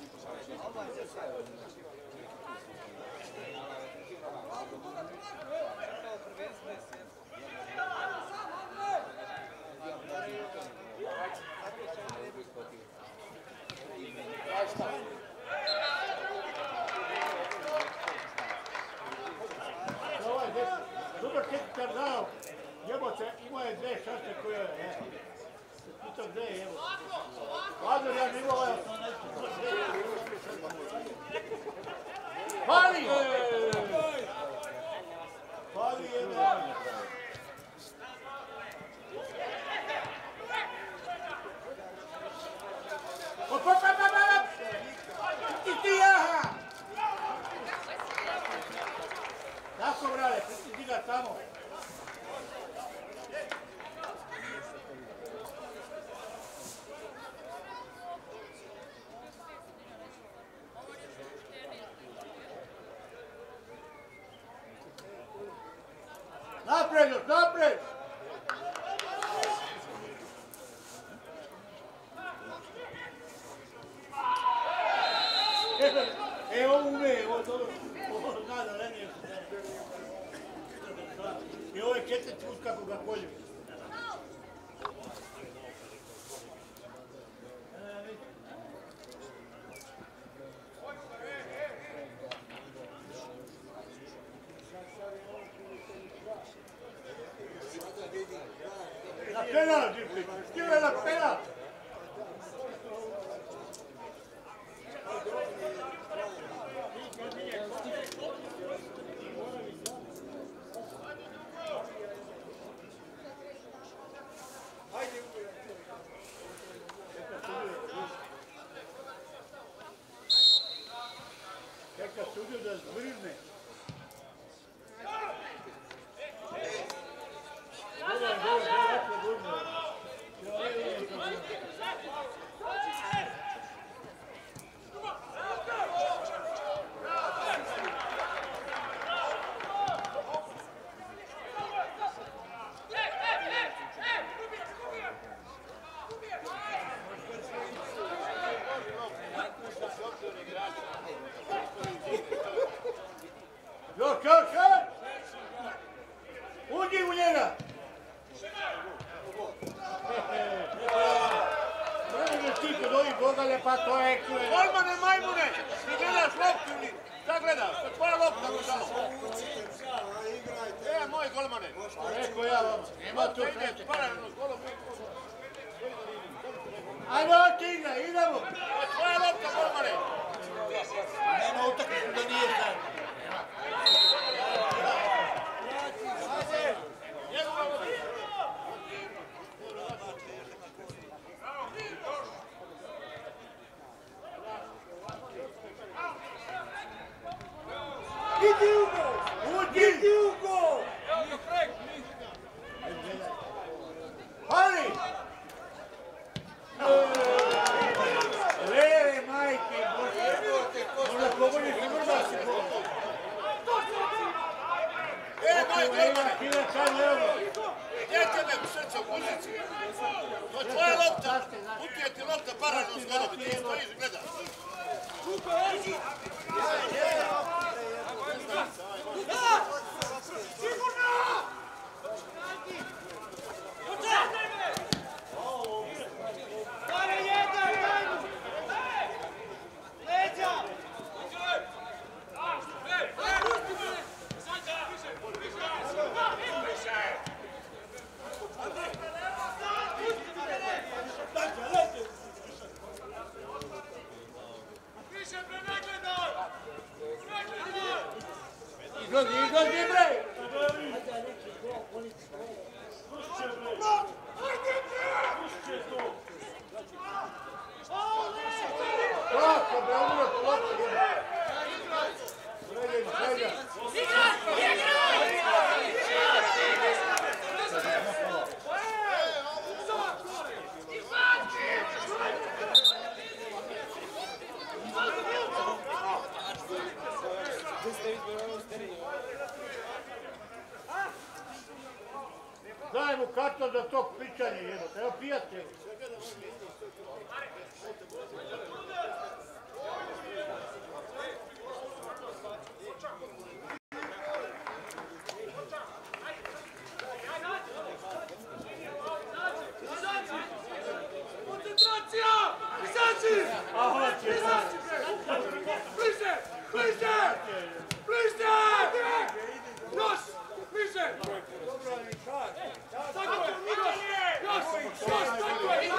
Dobar četvrtar dao, jebote, imao je 2 šanse koje je, pitao gde je jebote. Vladar, ja ne imao ovaj 18. Pali! Pali jebote. Tako, brale, pritisni ga tamo. Napred, još napred! Evo ume, ovo dobro. Ovo zna da lenije se ne. I ovo je 4 put kako ga kolju. La penal, Živković, stiže la penal! Čeka sudiju da zbrizne. Još! Uđi u njega! Ne možeš ti kod ovih bogalje, pa to je ekle. Golmane, majmune! Ti gledaš loptu ili? Šta gledaš? To je tvoja lopta, možemo. Moj golmane. Rekao ja vam, nema tu sreće. Ajde, oti igra, idemo. To je tvoja lopta, golmane. Nema utakmicu da nije sad. Idi u gol! Pali! Leve, majke, možda pogodiš i mrda si gol. Moj golmane! Kila sad levo. Gdje tebe u srce u poziciji? To je tvoja lopta. Utije ti lopta paralelno s golom i ti stojiš i gledaš. Izlazi, bre! Kako, bre, umro, lopta je. Sredje. Daj mu karton za to pičanje, jebote, evo pijate. Koncentracija! Izađi! Bliže! Bliže! Bliže! Još! Bliže! Tako je! Još! Tako je!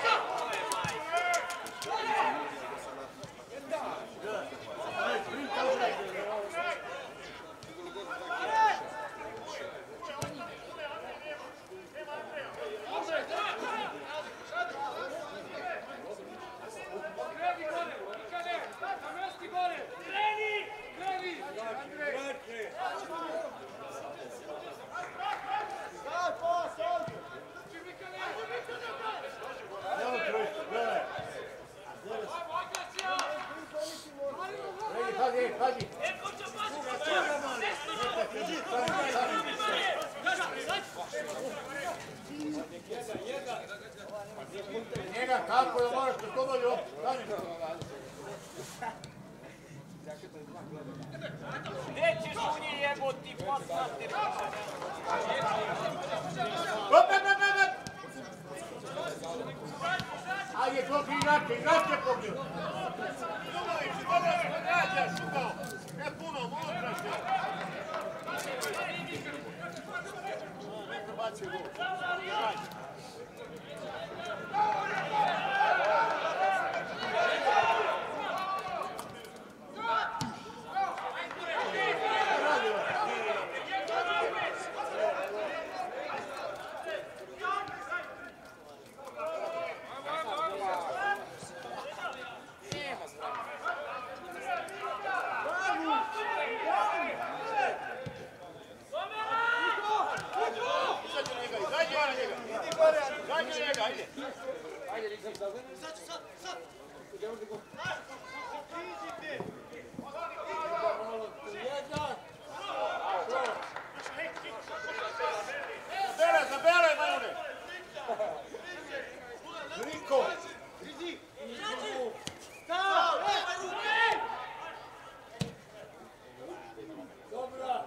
Pazi! Njega kako da moraš da to bolje opet, Gdje ćeš u njih jeboti pasmate? Ajde, koliko igrače pobio. Dobro se pogađaš, upravo. Ne puno, možda se. Ne probacio gol. Zabere, majmune! Niko! Dobra!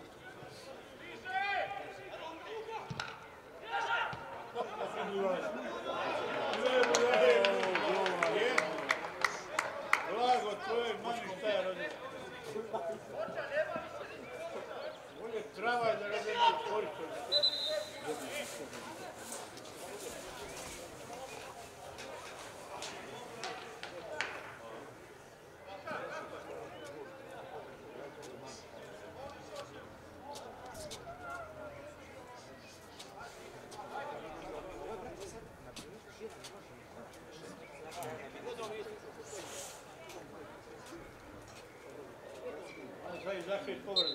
Blago, tvojeg mani šta je rodio. Bolje travaj da rade na koristoj. Zašto je povrdu?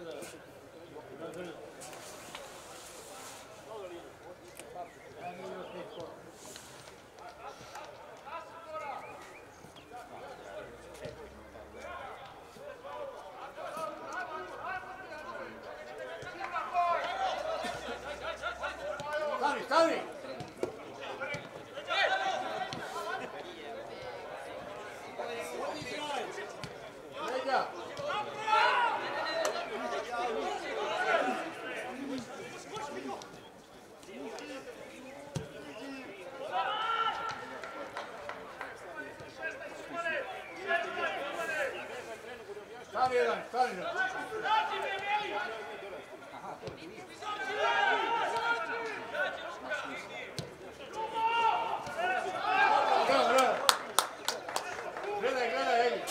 Stani! Leđa! Stavi jedan, stavi jedan. Gledaj, Eli.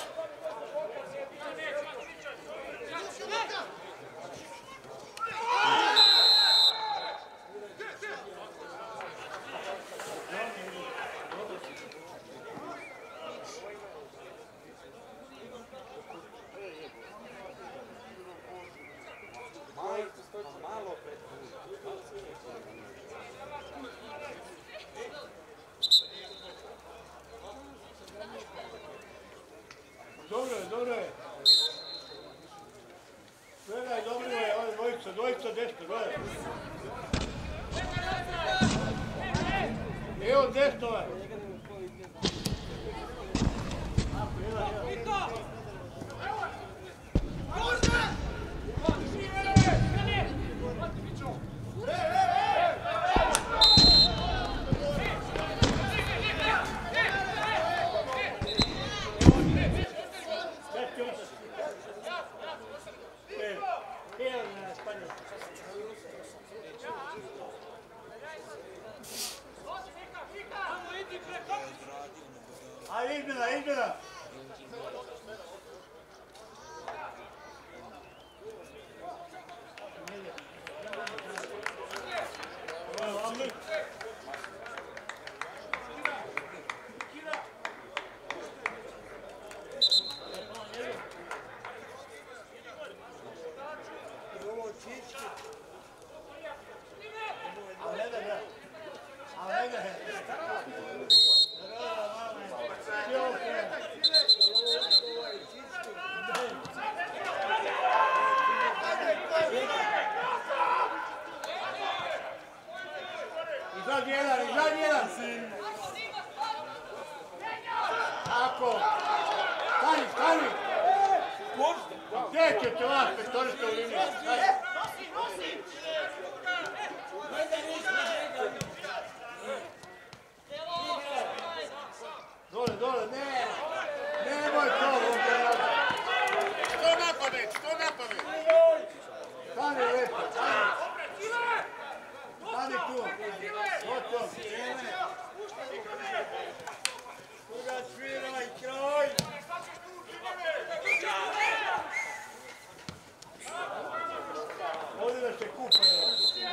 ovako. Stani, stani. Gdje ćete vas petorište u liniju? Dole, dole, ne. Nemoj to, Lugano. Što napamet, što napamet? Stani lepo, stani. Stani tu. Gotovo. Kuda sviraj, kroj! Ovdje da se kupaju.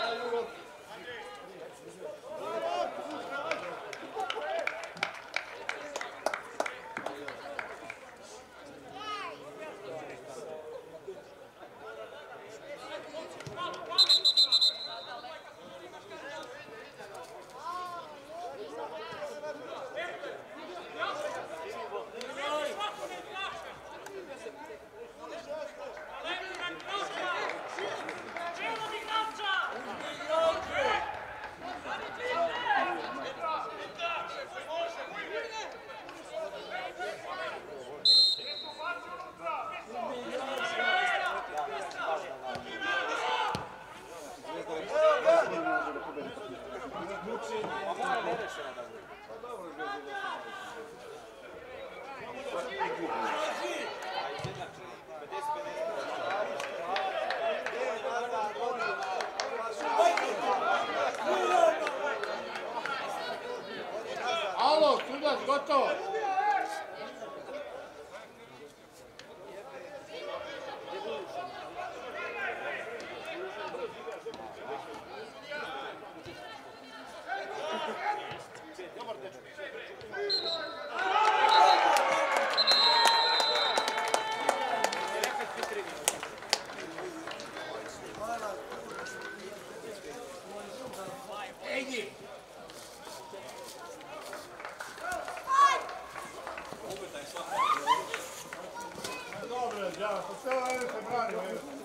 Alo, sudac, gotovo. Edi. Dobro, đavo, sve ovo se brani.